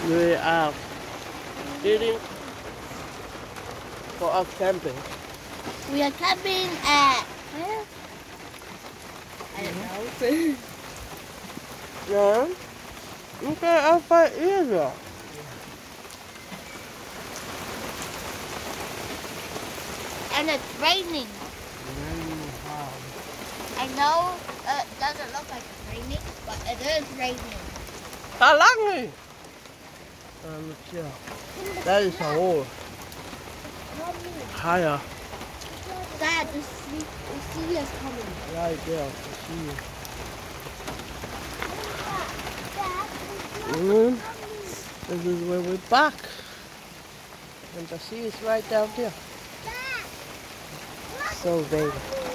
We are eating for us camping. We are camping at where? I don't know. Yeah. Okay, outside here. And it's raining. I know it doesn't look like it's raining, but it is raining. How long? Look here. That is a hole. Higher. Dad, the sea is coming. Right there, the sea. This is where we're back. And the sea is right down there. So big.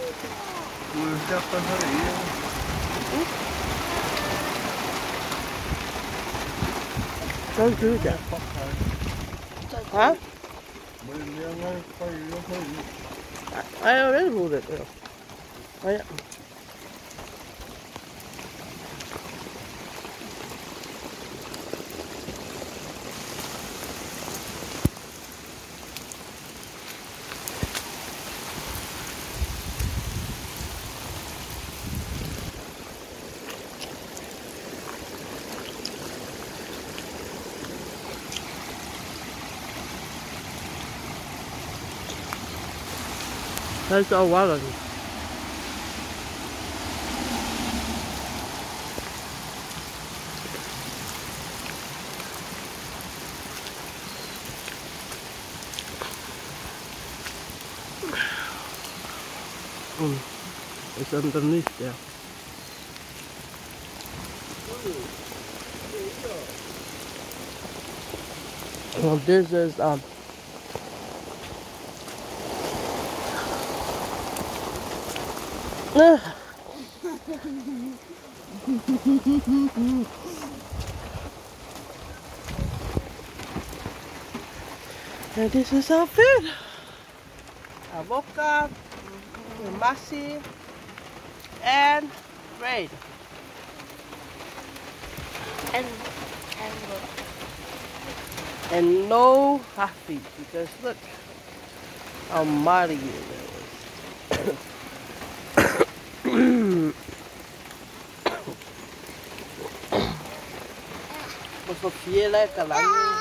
Don't do that. Huh? I already moved it. Oh, yeah. That's all water. It's underneath there. Well, this is and this is our food. Avoka, masi, and bread. And no happy because look how muddy it is. Một số phía lại cả lắm.